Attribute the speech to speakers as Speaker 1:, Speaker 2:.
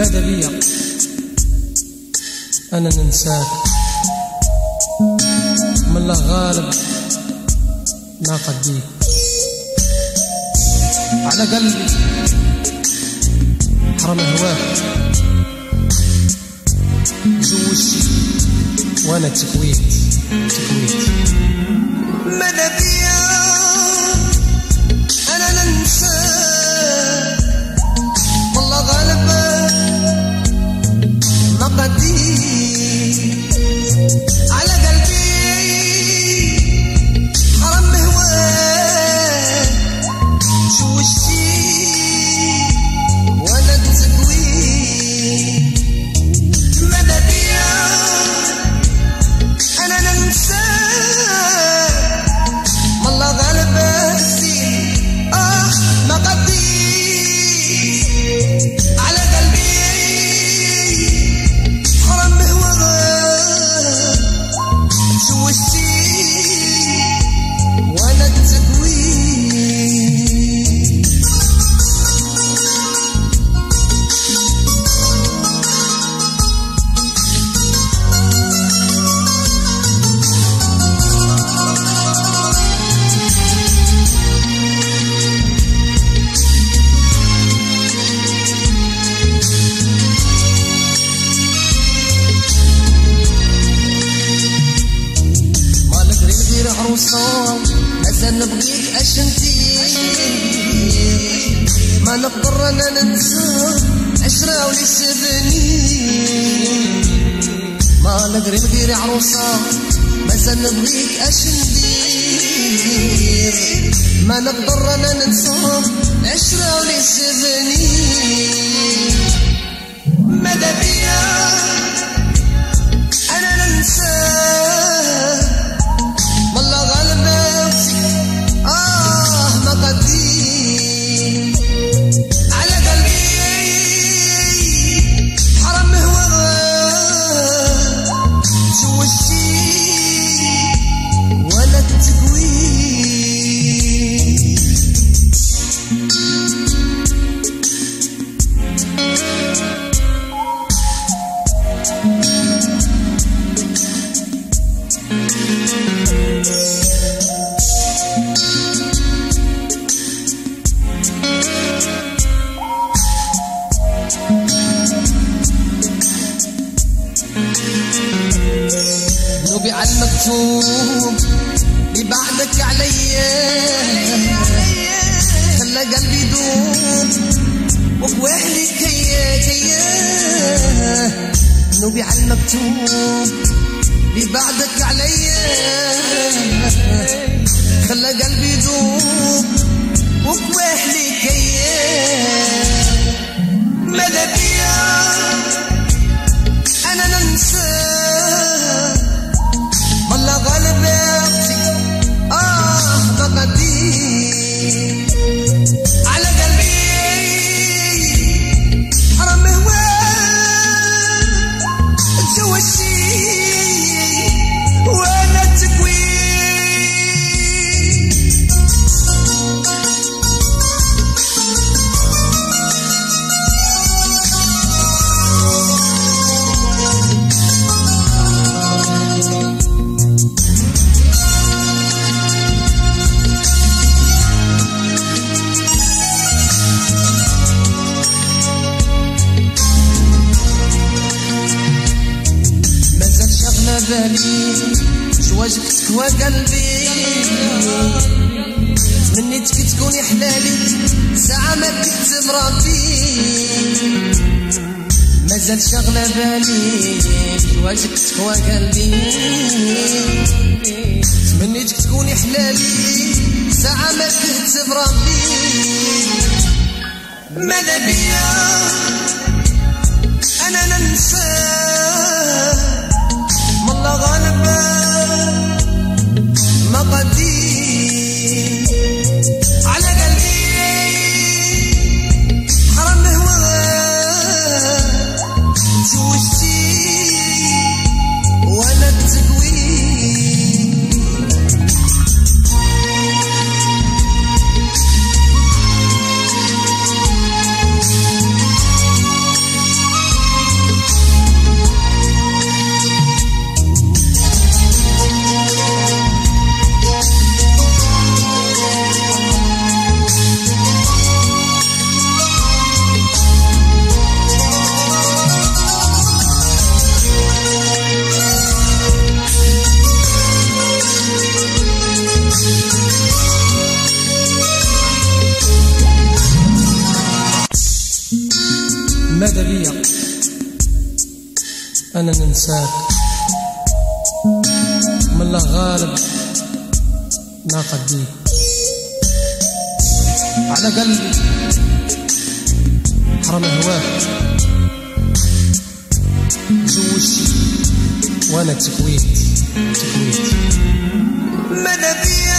Speaker 1: ماذا بيا أنا ننساك، من الله غالب ما قديك على قلبي حرم هواك، جوشي وانا تكويت
Speaker 2: ماذا بيا انا ننساك، والله غالب ما قديك على قلبي حرم هواك، جوشي وانا تكويت. ماذا بيا انا ننساك، والله غالب السين ما قديك على قلبي حرم هواك، جوشي وانا تكويت. مازال نبغيك اش ندير، ما نقدر انا ننسى 10 ولا 7 ما نقدر ندير عروسه، مازال نبغيك اش ندير، ما نقدر انا ننسى 10 ولا 7. ماذا بيا انا ننساك، والله غالب نفسي ما قديك على قلبي حرم هواك، جوشي وانا تكويت. نوبي على المكتوب ببعدك عليا، خلى قلبي يدوب وكواحلي كيا. نوبي على المكتوب ببعدك عليا، خلى قلبي يدوب وكواحلي كيا. ماذا بيا انا ننساك، والله غالب يقصي ما قديك على قلبي حرم هواك، جوشي وانا تكويت. بالي جواجك تكوى قلبي، تمنيتك تكوني حلالي ساعة ما كتب ربي. مازال شغلة بالي جواجك تكوى قلبي، تمنيتك تكوني حلالي ساعة ما كتب ربي. ماذا بيا أنا ننساك، والله غالب ما قديك على قلبي حرم هواك، جوشي وانا تكويت.
Speaker 1: ماذا بيا أنا ننساك من الله غالب ناقديك على قلبي حرم هواك زوجتي وانا تكويت
Speaker 2: ماذا بيا